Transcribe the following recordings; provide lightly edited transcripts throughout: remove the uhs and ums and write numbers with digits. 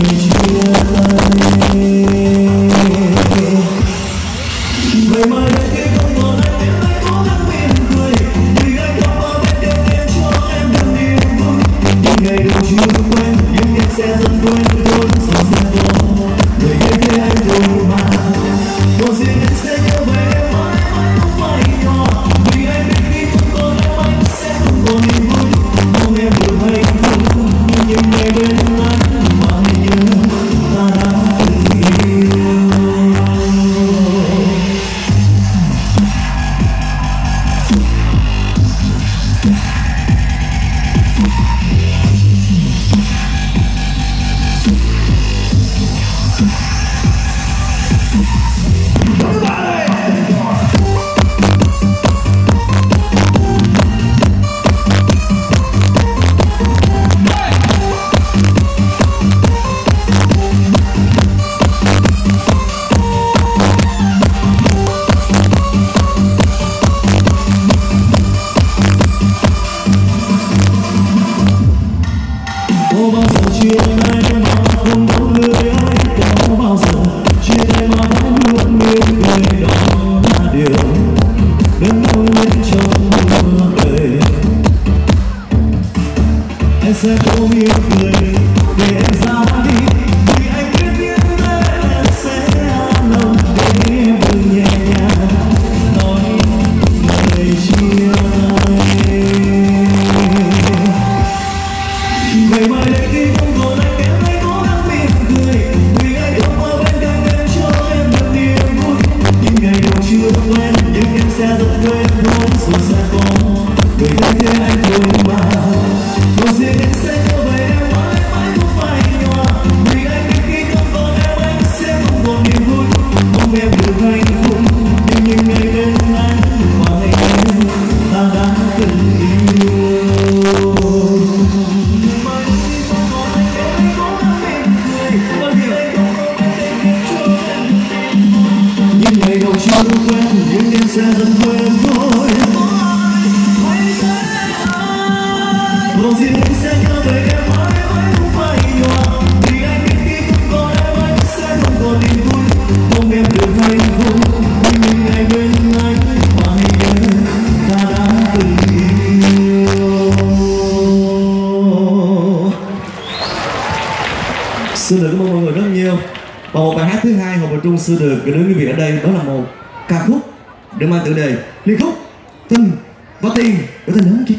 Sư được gửi đến quý vị ở đây, đó là một ca khúc được mang tựa đề Liên khúc Tình và Tiền của tên lớn chị.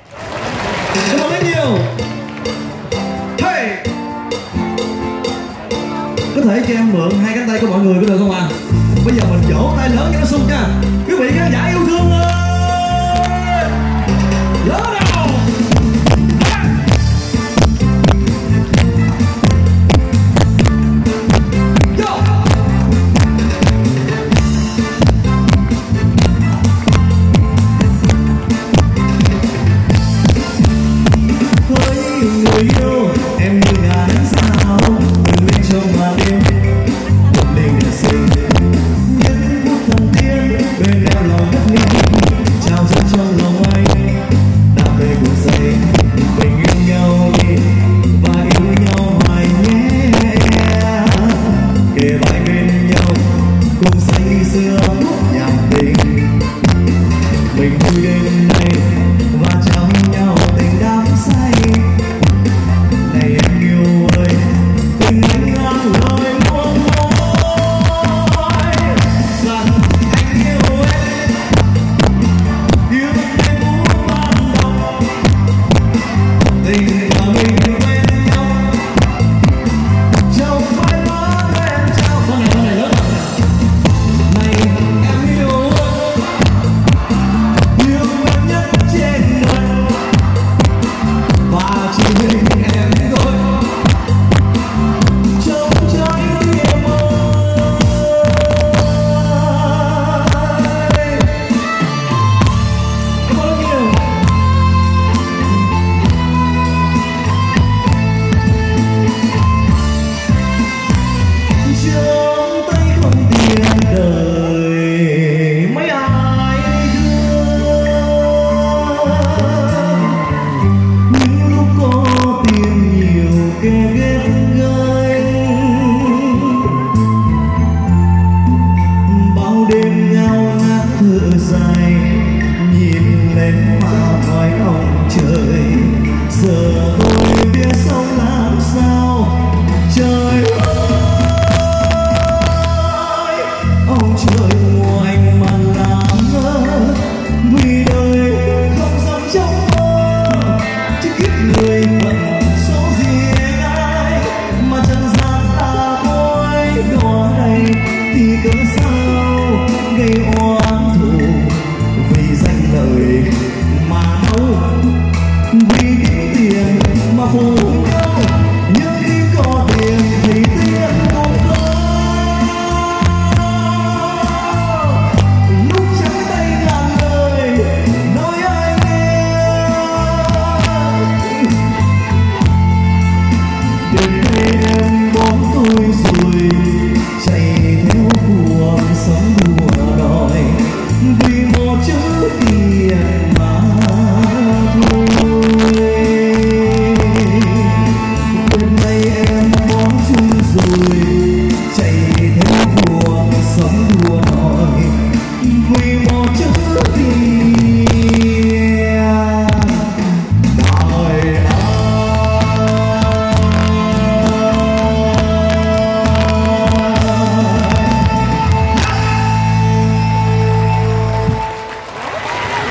Cảm ơn rất nhiều. Hey! Có thể cho em mượn hai cánh tay của mọi người có được không ạ? Bây giờ mình vỗ tay lớn cho nó sung nha. Quý vị khán giả yêu thương ơi! Nhớ nào! kề ghét gơi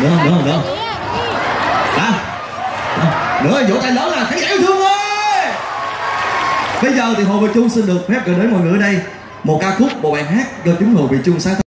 Được. Nữa vỗ tay lớn là khán giả yêu thương ơi. Bây giờ thì Hồ Việt Trung xin được phép gửi đến mọi người ở đây một ca khúc, một bài hát do chúng Hồ Việt Trung sáng tác.